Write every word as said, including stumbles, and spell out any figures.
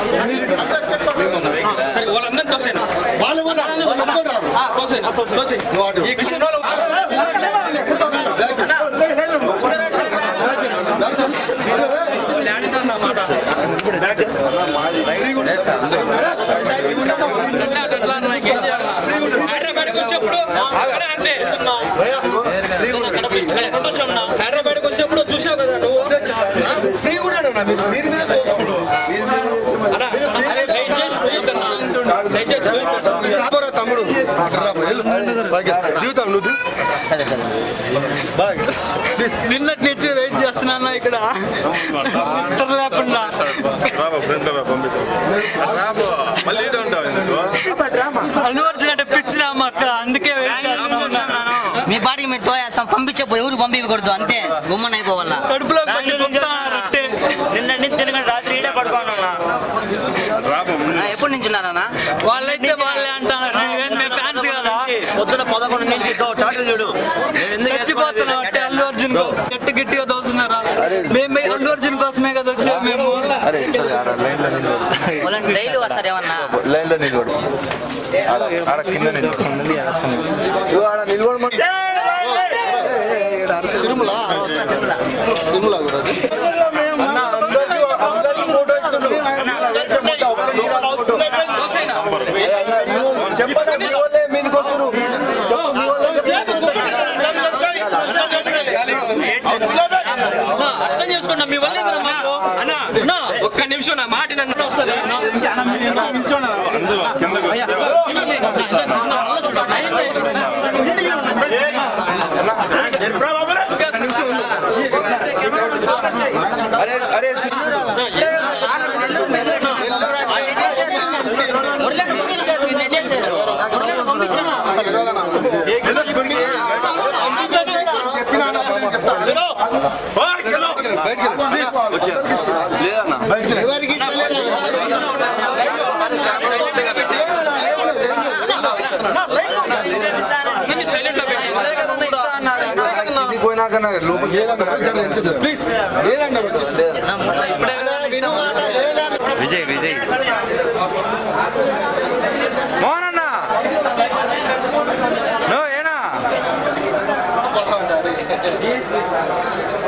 సరే వాళ్ళందరూ తోసేనా వాళ్ళు తోసేనా తోసే హైదరాబాద్కి వచ్చేప్పుడు అంతే హైదరాబాద్కి వచ్చేప్పుడు చూసావు కదా నువ్వు ఫ్రీ కూడా తమ్ముడు దిగుతాం నువ్వు సరే సరే నిన్నటి నుంచి వెయిట్ చేస్తున్నా ఇక్కడ లేకుండా అల్లు అర్జున్ అంటే పిచ్చి రామ అక్క అందుకే వెయిట్ చేస్తున్నాను మీ బాడీ మీరు తోయేస్తాం పంపించబో ఎవరు పంపించకూడదు అంతే గుమ్మన్ అయిపోవాల కడుపులో నిన్నటి నుంచి తినకుండా రాత్రి ఈడే పడుకోనన్నా ఎప్పటి నుంచి ఉన్నారన్నా వాళ్ళైతే వాళ్ళే అంటున్నారు మేము ఫ్యాన్స్ కదా పొద్దున పదకొండు నుంచి టాటల్ చూడు చచ్చిపోతున్నాం అంటే అల్లు అర్జున్ గట్టి గట్టిగా దోస్తున్నారా మేము అల్లు అర్జున్ కోసమే కదా వచ్చేది మేము డైలీ వస్తారు ఏమన్నా లైన్ లో నిలబడు కింద నిలబడు తిరుమల తిరుమల కూడా అర్థం చేసుకున్నా మీ వల్ల అన్నా ఒక్క నిమిషం నా మాట నన్ను వస్తుంది విజయ్ విజయ్ మోహన్ అన్న నో ఏనా